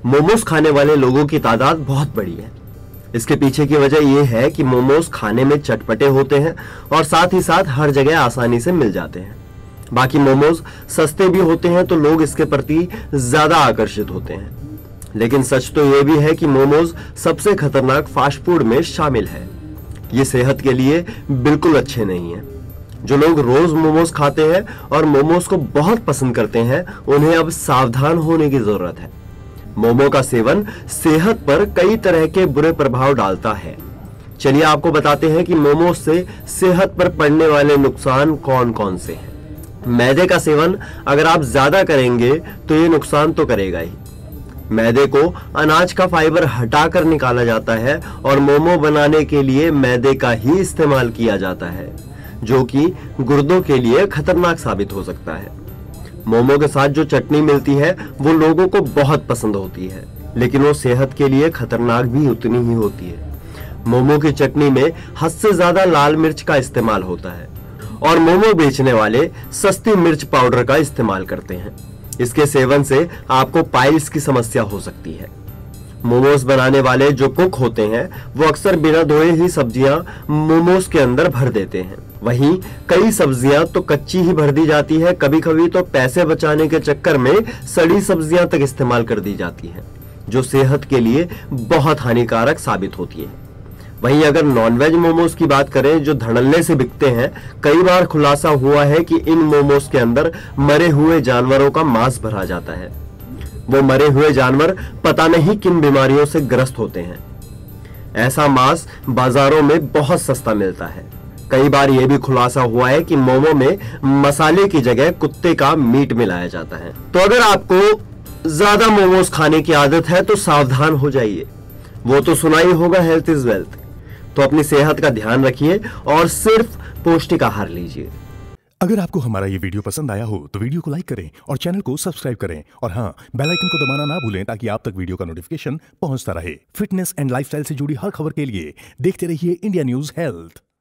मोमोज खाने वाले लोगों की तादाद बहुत बड़ी है। इसके पीछे की वजह यह है कि मोमोज खाने में चटपटे होते हैं और साथ ही साथ हर जगह आसानी से मिल जाते हैं। बाकी मोमोज सस्ते भी होते हैं तो लोग इसके प्रति ज्यादा आकर्षित होते हैं। लेकिन सच तो यह भी है कि मोमोज सबसे खतरनाक फास्ट फूड में शामिल है। ये सेहत के लिए बिल्कुल अच्छे नहीं है। जो लोग रोज मोमोज खाते हैं और मोमोज को बहुत पसंद करते हैं, उन्हें अब सावधान होने की जरूरत है। मोमो का सेवन सेहत पर कई तरह के बुरे प्रभाव डालता है। चलिए आपको बताते हैं कि मोमोज से सेहत पर पड़ने वाले नुकसान कौन कौन से हैं। मैदे का सेवन अगर आप ज्यादा करेंगे तो ये नुकसान तो करेगा ही। मैदे को अनाज का फाइबर हटाकर निकाला जाता है और मोमो बनाने के लिए मैदे का ही इस्तेमाल किया जाता है, जो कि गुर्दों के लिए खतरनाक साबित हो सकता है। मोमो के साथ जो चटनी मिलती है वो लोगों को बहुत पसंद होती है, लेकिन वो सेहत के लिए खतरनाक भी उतनी ही होती है। मोमो की चटनी में हद से ज्यादा लाल मिर्च का इस्तेमाल होता है और मोमो बेचने वाले सस्ती मिर्च पाउडर का इस्तेमाल करते हैं। इसके सेवन से आपको पाइल्स की समस्या हो सकती है। मोमोज बनाने वाले जो कुक होते हैं वो अक्सर बिना धोए ही सब्जियां मोमोज के अंदर भर देते हैं। वहीं कई सब्जियां तो कच्ची ही भर दी जाती है। कभी कभी तो पैसे बचाने के चक्कर में सड़ी सब्जियां तक इस्तेमाल कर दी जाती हैं, जो सेहत के लिए बहुत हानिकारक साबित होती है। वहीं अगर नॉनवेज मोमोज की बात करें जो धड़ल्ले से बिकते हैं, कई बार खुलासा हुआ है कि इन मोमोज के अंदर मरे हुए जानवरों का मांस भरा जाता है। वो मरे हुए जानवर पता नहीं किन बीमारियों से ग्रस्त होते हैं। ऐसा मांस बाजारों में बहुत सस्ता मिलता है। कई बार यह भी खुलासा हुआ है कि मोमो में मसाले की जगह कुत्ते का मीट मिलाया जाता है। तो अगर आपको ज्यादा मोमोज खाने की आदत है तो सावधान हो जाइए। वो तो सुना ही होगा, हेल्थ इज वेल्थ। तो अपनी सेहत का ध्यान रखिए और सिर्फ पौष्टिक आहार लीजिए। अगर आपको हमारा ये वीडियो पसंद आया हो तो वीडियो को लाइक करें और चैनल को सब्सक्राइब करें और हाँ, बेल आइकन को दबाना ना भूलें ताकि आप तक वीडियो का नोटिफिकेशन पहुंचता रहे। फिटनेस एंड लाइफस्टाइल से जुड़ी हर खबर के लिए देखते रहिए इंडिया न्यूज हेल्थ।